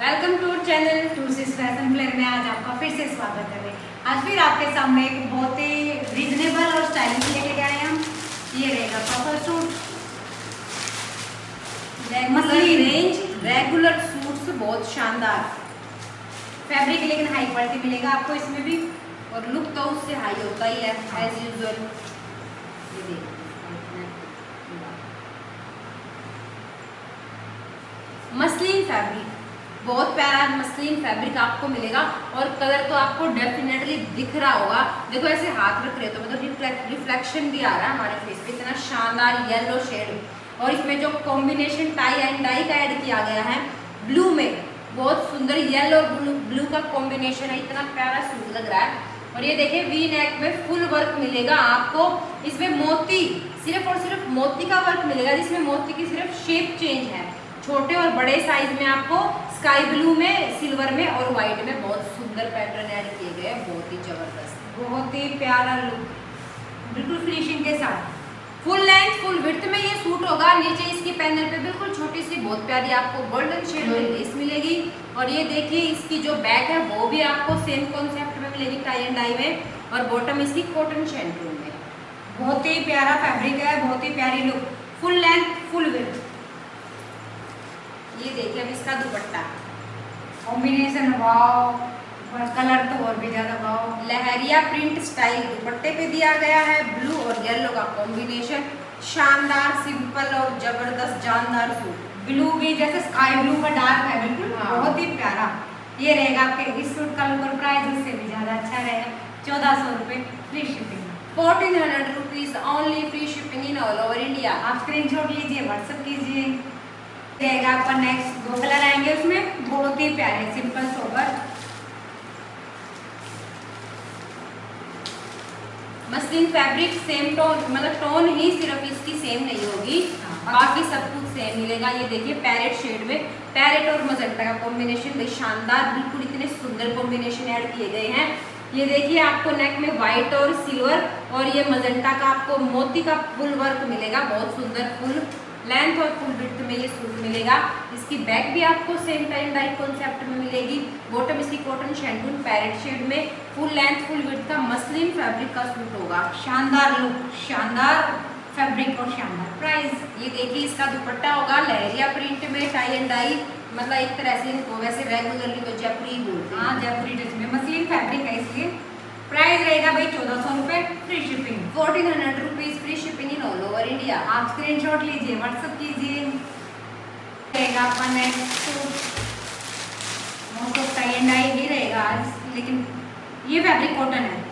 Welcome to channel टूसिस fashion flair में आज आपका फिर से स्वागत है। आज फिर आपके सामने एक बहुत ही रीजनेबल और स्टाइलिश लेके आए हम। ये रहेगा purple suit, muslin range regular suits, बहुत शानदार फैब्रिक, लेकिन हाई क्वालिटी मिलेगा आपको इसमें भी, और लुक तो उससे हाई होता ही है एज यूजुअल। ये देखिए मसलिन फैब्रिक, बहुत प्यारा मसलिन फैब्रिक आपको मिलेगा, और कलर तो आपको डेफिनेटली दिख रहा होगा। देखो ऐसे हाथ रख रहे हो तो मतलब रिफ्लेक्शन भी आ रहा है हमारे फेस पे, इतना शानदार येलो शेड। और इसमें जो कॉम्बिनेशन टाई एंड डाई का ऐड किया गया है ब्लू में, बहुत सुंदर येलो और ब्लू का कॉम्बिनेशन है, इतना प्यारा सूट लग रहा है। और ये देखिए वी नेक में फुल वर्क मिलेगा आपको, इसमें मोती सिर्फ और सिर्फ मोती का वर्क मिलेगा, जिसमें मोती की सिर्फ शेप चेंज है। छोटे और बड़े साइज में आपको स्काई ब्लू में, सिल्वर में और व्हाइट में बहुत सुंदर पैटर्न ऐड किए गए हैं, बहुत ही जबरदस्त, बहुत ही प्यारा लुक, बिल्कुल फिनिशिंग के साथ। फुल लेंथ फुल विड्थ में ये सूट होगा। नीचे इसकी पैनल पे बिल्कुल छोटी सी बहुत प्यारी आपको गोल्डन शेड में लेस मिलेगी। और ये देखिए इसकी जो बैक है वो भी आपको सेम कॉन्सेप्ट में मिलेगी, टाई एंड डाई में, और बॉटम इसकी कॉटन शैंटून में। बहुत ही प्यारा फैब्रिक है, बहुत ही प्यारी look, full length full width. ये देखिए अब इसका दुपट्टा कॉम्बिनेशन वाव, कलर तो और भी ज्यादा वाव। लहरिया प्रिंट स्टाइल दुपट्टे पे दिया गया है, ब्लू और येलो का कॉम्बिनेशन, शानदार सिंपल और जबरदस्त जानदार सूट। ब्लू भी जैसे स्काई ब्लू का डार्क है बिल्कुल, बहुत ही प्यारा। ये रहेगा आपके इस सूट का लुक, और प्राइस उससे भी ज्यादा अच्छा रहेगा, 1400 रुपये free shipping, 1400 rupees only, free shipping in all over India. आप स्क्रीनशॉट लीजिए, व्हाट्सएप कीजिए। रहेगा आपका नेक्स्ट, दो कलर आएंगे उसमें, बहुत ही प्यारे simple sober muslin fabric, same tone, मतलब टोन ही सिर्फ इसकी सेम नहीं होगी, बाकी सब कुछ सेम मिलेगा। ये देखिए पैरेट शेड में, पैरेट और मजेंटा का कॉम्बिनेशन भी शानदार, बिल्कुल इतने सुंदर कॉम्बिनेशन ऐड किए गए हैं। ये देखिए आपको नेक में व्हाइट और सिल्वर और ये मजेंटा का आपको मोती का फुल वर्क मिलेगा, बहुत सुंदर फुल लेंथ और फुल विड्थ में ये सूट मिलेगा। इसकी बैक भी आपको सेम टाइम डाई कॉन्सेप्ट में मिलेगी, बॉटम इसकी कॉटन शैंटून पैरेट शेड में, फुल लेंथ फुल विड्थ का मसलिन फैब्रिक का सूट होगा। शानदार लुक, शानदार फैब्रिक और शानदार प्राइस। ये देखिए इसका दुपट्टा होगा लहरिया प्रिंट में, टाई एंड डाई, मतलब एक तरह से इनको वैसे रेगुलरली तो जयपुरी बोलते हैं। हाँ जयपुरी टच में मसलिन फैब्रिक है, इसलिए प्राइस रहेगा भाई 1400 रुपये free shipping, 1400 rupees free shipping in all over India. आप स्क्रीनशॉट लीजिए, व्हाट्सएप कीजिए। रहेगा आपका next suit, most of tie and dye ही रहेगा आज, लेकिन ये फैब्रिक कॉटन है,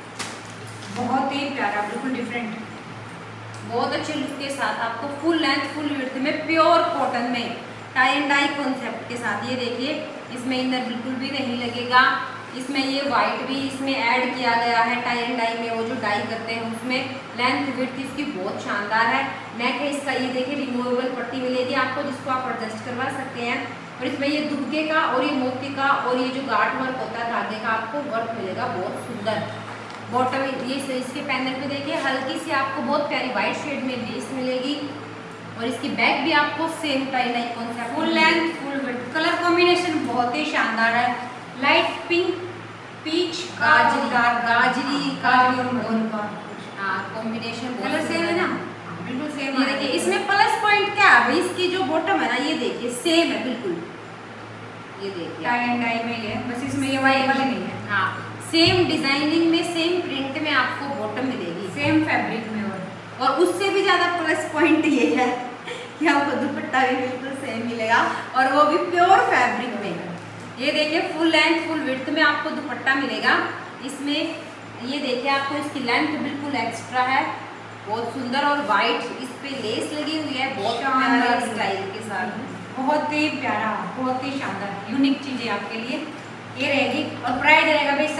बहुत ही प्यारा, बिल्कुल डिफरेंट, बहुत अच्छे लुक के साथ आपको फुल लेंथ फुल विड्थ में प्योर कॉटन में टाई एंड डाई कॉन्सेप्ट के साथ। ये देखिए इसमें इनर बिल्कुल भी नहीं लगेगा, इसमें ये व्हाइट भी इसमें ऐड किया गया है टाई एंड डाई में, वो जो डाई करते हैं उसमें। लेंथ विड्थ इसकी बहुत शानदार है। नेक है इसका, ये देखिए रिमूवेबल पट्टी मिलेगी आपको, जिसको आप एडजस्ट करवा सकते हैं। और इसमें ये दुबके का और ये मोती का और ये जो गार्ड वर्क होता है धागे का आपको वर्क मिलेगा, बहुत सुंदर। बॉटम ये इसके पैनल पे देखिए हल्की सी आपको बहुत प्यारी व्हाइट शेड में लेस मिलेगी, और इसकी बैक भी आपको same tie dye concept, full length full width. Colour combination बहुत ही शानदार है, लाइट पिंक, पीच, गाजरी और मरून का कॉम्बिनेशन कलर सेम है ना, बिल्कुल सेम। ये देखिए इसमें प्लस पॉइंट क्या है भाई, इसकी जो बॉटम है ना ये देखिए सेम है बिल्कुल, ये देखिए टाई एंड डाई में है, बस इसमें ये वाइट वाले नहीं है। हाँ सेम डिजाइनिंग में सेम प्रिंट में आपको बॉटम मिलेगी, सेम फैब्रिक में। और उससे भी ज्यादा प्लस पॉइंट ये है कि आपको दुपट्टा भी बिल्कुल सेम मिलेगा, और वो भी प्योर फैब्रिक में। ये देखिए फुल लेंथ फुल विड्थ में आपको दुपट्टा मिलेगा इसमें। ये देखिए आपको इसकी लेंथ बिल्कुल एक्स्ट्रा है, बहुत सुंदर, और व्हाइट इस पे लेस लगी हुई है, बहुत शानदार स्टाइल के साथ, बहुत ही प्यारा, बहुत ही शानदार यूनिक चीजें आपके लिए ये रहेगी। और प्राइस रहेगा भाई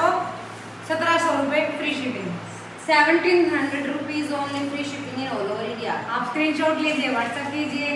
1700 रुपये free shipping, 1700 rupees only, free shipping in all over India. आप स्क्रीनशॉट लीजिए, व्हाट्सएप कीजिए।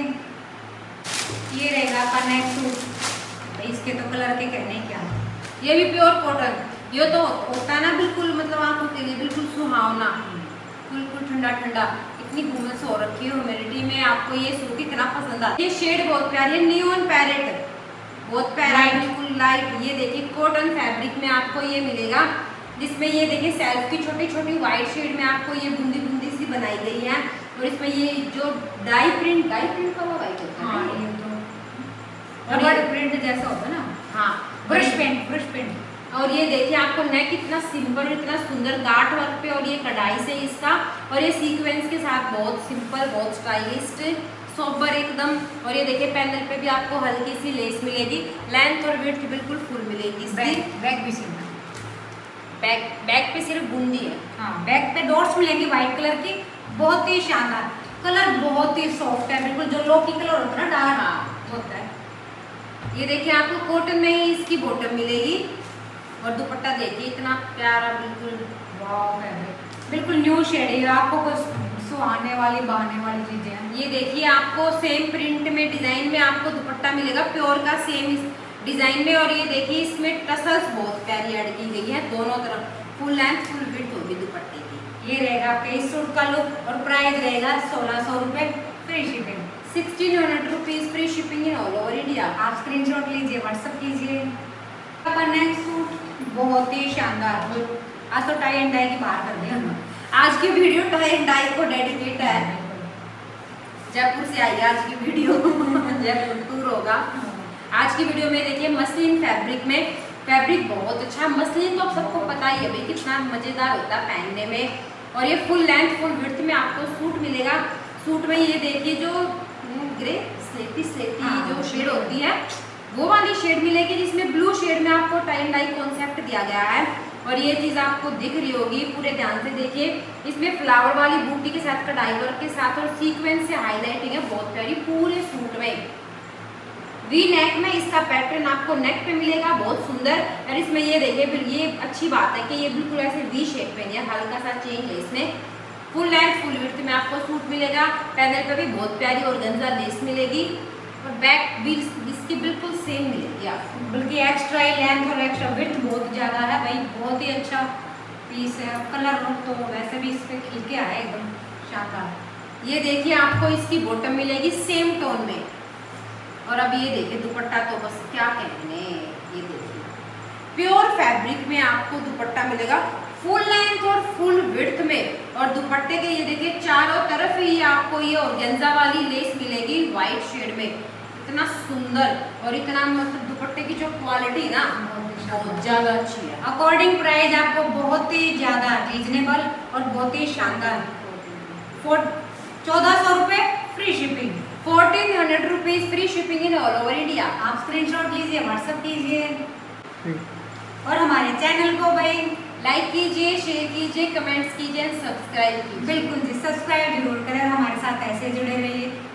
ये रहेगा आपका नेक्स्ट सूट, इसके तो कलर के कहने क्या, ये भी प्योर कॉटन, ये तो होता है ना बिल्कुल, मतलब आंखों के लिए बिल्कुल सुहावना, बिल्कुल ठंडा ठंडा, इतनी घूमस हो रखी है ह्यूमिडिटी में, आपको ये सूट इतना पसंद आता है। ये शेड बहुत प्यारी है, नियॉन पैरेट, बहुत प्यारा बिल्कुल लाइट। ये देखिए कॉटन फैब्रिक में आपको ये मिलेगा, जिसमें ये देखिए सेल्फ की छोटी छोटी व्हाइट शेड में आपको ये बूंदी बूंदी सी बनाई गई है। और इसमें ये जो डाई प्रिंट वाला व्हाइट होता है, ये तो रबड़ प्रिंट जैसा होता है ना। हाँ, ब्रश पेंट। और ये देखिए आपको नेक इतना सिंपल, इतना सुंदर गांठ वर्क पे, और ये कढ़ाई से इसका, और ये सीक्वेंस के साथ बहुत सिंपल, बहुत स्टाइलिस्ट, सोबर एकदम। और ये देखिए पैनल पे भी आपको हल्की सी लेस मिलेगी, लेंथ और विड्थ बिल्कुल फुल मिलेगी। बैक भी सिंपल, बैक पे सिर्फ बूंदी है। हाँ, बैक पे डॉट्स मिलेंगे व्हाइट कलर की, बहुत ही शानदार कलर, बहुत ही सॉफ्ट है, बिल्कुल जो लॉकी कलर होता है ना डार्क, हाँ होता है। ये देखिए आपको कॉटन में ही इसकी बॉटम मिलेगी, और दुपट्टा देखिए इतना प्यारा, बिल्कुल वाव फैब्रिक, बिल्कुल न्यू शेड है, आपको कुछ सुहाने वाली बहाने वाली चीजें हैं। ये देखिए आपको सेम प्रिंट में डिजाइन में आपको दुपट्टा मिलेगा, प्योर का सेम डिजाइन में। और ये देखिए इसमें टसल्स बहुत प्यारी ऐड की गई है, दोनों तरफ फुल लेंथ फुल विड्थ होगी दुपट्टे की। ये रहेगा आपके इस सूट का लुक, और प्राइस रहेगा 1600 रुपये, free shipping, 1600 rupees free shipping in all over India. आप स्क्रीनशॉट लीजिए, व्हाट्सअप कीजिए। आपका नेक्स्ट सूट बहुत ही शानदार, आज तो टाई एंड डाई की बात कर रहे हैं। आज की वीडियो टाई एंड डाई को डेडिकेट है, जयपुर से आई आज की वीडियो जयपुर टूर होगा। आज की वीडियो में देखिए मसलिन फैब्रिक में, फैब्रिक बहुत अच्छा, मसलिन तो आप सबको पता ही है भाई कितना मजेदार होता है पहनने में। और ये फुल लेंथ फुल विड्थ में आपको सूट मिलेगा। सूट में ये देखिए जो ग्रे स्लेटी जो शेड होती है वो वाली शेड मिलेगी, जिसमें ब्लू शेड में आपको टाई एंड डाई कॉन्सेप्ट दिया गया है। और ये चीज़ आपको दिख रही होगी, पूरे ध्यान से देखिए, इसमें फ्लावर वाली बूटी के साथ कढ़ाई वर्क के साथ और सीक्वेंस से हाईलाइटिंग है बहुत प्यारी पूरे सूट में। वी नेक में इसका पैटर्न आपको नेक पे मिलेगा, बहुत सुंदर। और इसमें ये देखिए, ये अच्छी बात है कि ये बिल्कुल ऐसे वी शेप में नहीं है, हल्का सा चेंज है इसमें। फुल लेंथ फुल विड्थ में आपको सूट मिलेगा, पैनल पे भी बहुत प्यारी ऑर्गेन्जा लेस मिलेगी, और बैक भी इसकी बिल्कुल सेम मिलेगी आपको, बल्कि एक्स्ट्रा लेंथ और एक्स्ट्रा विड्थ बहुत ज़्यादा है भाई, बहुत ही अच्छा पीस है। कलर तो वैसे भी इस पर खिल के आया एकदम शानदार। ये देखिए आपको इसकी बॉटम मिलेगी सेम टोन में, और अब ये देखिए दुपट्टा तो बस क्या कहने, ये देखिए प्योर फैब्रिक में आपको दुपट्टा मिलेगा फुल लेंथ और फुल विड्थ में। और दुपट्टे के ये देखिए चारों तरफ ही आपको ये ऑर्गेन्जा वाली लेस मिलेगी व्हाइट शेड में, इतना सुंदर। और इतना मतलब दुपट्टे की जो क्वालिटी ना बहुत ज़्यादा अच्छी है। अकॉर्डिंग प्राइस आपको बहुत ही ज़्यादा रीजनेबल और बहुत ही शानदार, 1400 रुपये free shipping, 1400 rupees free shipping in all over India. आप स्क्रीनशॉट लीजिए, व्हाट्सएप कीजिए, और हमारे चैनल को भाई लाइक कीजिए, शेयर कीजिए, कमेंट्स कीजिए, सब्सक्राइब कीजिए। बिल्कुल जी, सब्सक्राइब जरूर करें, हमारे साथ ऐसे जुड़े रहिए।